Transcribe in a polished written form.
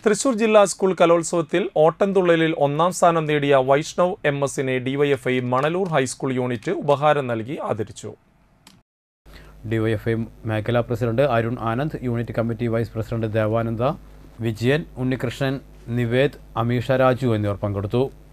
തൃശൂർ ജില്ലാ സ്കൂൾ കലോത്സവത്തിൽ ഓട്ടംതുള്ളലിൽ ഒന്നാം സ്ഥാനം നേടിയ വൈഷ്ണവ് എം.എസിനെ ഡിവൈഎഫ്ഐ മണലൂർ ഹൈസ്കൂൾ യൂണിറ്റ് ഉപഹാരം നൽകി ആദരിച്ചു. ഡിവൈഎഫ്ഐ മേഖലാ president Arun Anand, unit committee vice president Devananda, Vijayan, Unnikrishnan, Nived, Ameesha Raju എന്നിവർ പങ്കെടുത്തു.